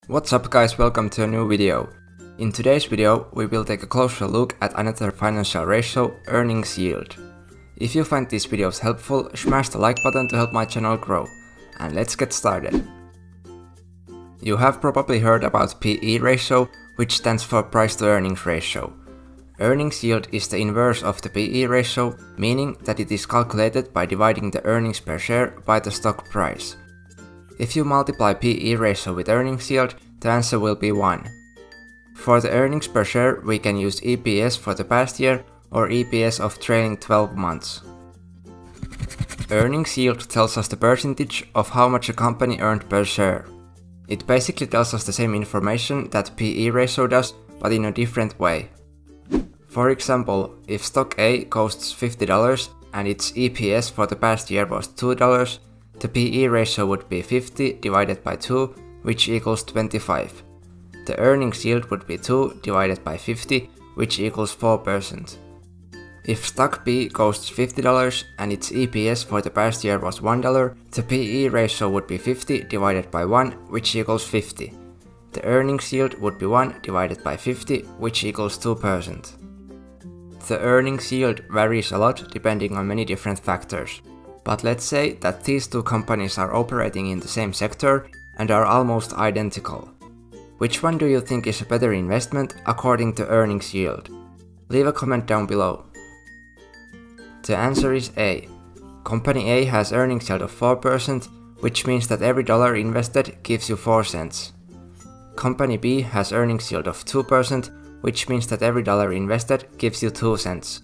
What's up guys, welcome to a new video. In today's video, we will take a closer look at another financial ratio, earnings yield. If you find these videos helpful, smash the like button to help my channel grow. And let's get started. You have probably heard about PE ratio, which stands for price to earnings ratio. Earnings yield is the inverse of the PE ratio, meaning that it is calculated by dividing the earnings per share by the stock price. If you multiply PE ratio with earnings yield, the answer will be 1. For the earnings per share, we can use EPS for the past year or EPS of trailing 12 months. Earnings yield tells us the percentage of how much a company earned per share. It basically tells us the same information that PE ratio does, but in a different way. For example, if stock A costs $50 and its EPS for the past year was $2, the PE ratio would be 50 divided by 2, which equals 25. The earnings yield would be 2 divided by 50, which equals 4%. If stock B costs $50 and its EPS for the past year was $1, the PE ratio would be 50 divided by 1, which equals 50. The earnings yield would be 1 divided by 50, which equals 2%. The earnings yield varies a lot depending on many different factors. But let's say that these two companies are operating in the same sector and are almost identical. Which one do you think is a better investment according to earnings yield? Leave a comment down below. The answer is A. Company A has earnings yield of 4%, which means that every dollar invested gives you 4 cents. Company B has earnings yield of 2%, which means that every dollar invested gives you 2 cents.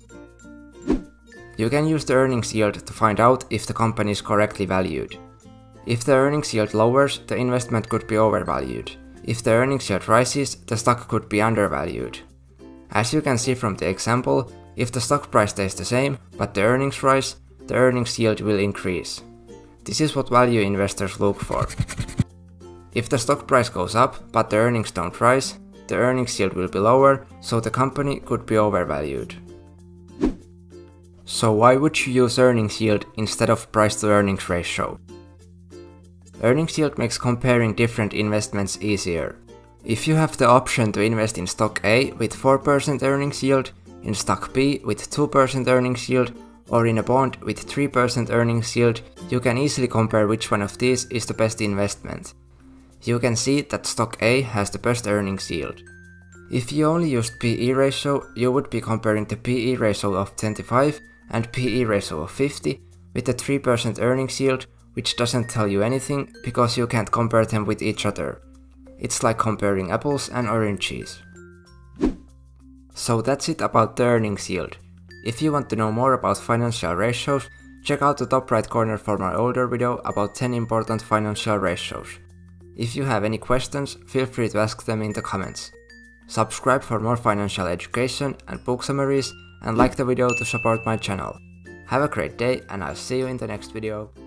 You can use the earnings yield to find out if the company is correctly valued. If the earnings yield lowers, the investment could be overvalued. If the earnings yield rises, the stock could be undervalued. As you can see from the example, if the stock price stays the same, but the earnings rise, the earnings yield will increase. This is what value investors look for. If the stock price goes up, but the earnings don't rise, the earnings yield will be lower, so the company could be overvalued. So why would you use earnings yield instead of price to earnings ratio? Earnings yield makes comparing different investments easier. If you have the option to invest in stock A with 4% earnings yield, in stock B with 2% earnings yield, or in a bond with 3% earnings yield, you can easily compare which one of these is the best investment. You can see that stock A has the best earnings yield. If you only used PE ratio, you would be comparing the PE ratio of 25 and PE ratio of 50 with a 3% earnings yield, which doesn't tell you anything because you can't compare them with each other. It's like comparing apples and oranges. So that's it about the earnings yield. If you want to know more about financial ratios, check out the top right corner for my older video about 10 important financial ratios. If you have any questions, feel free to ask them in the comments. Subscribe for more financial education and book summaries, and like the video to support my channel. Have a great day, and I'll see you in the next video.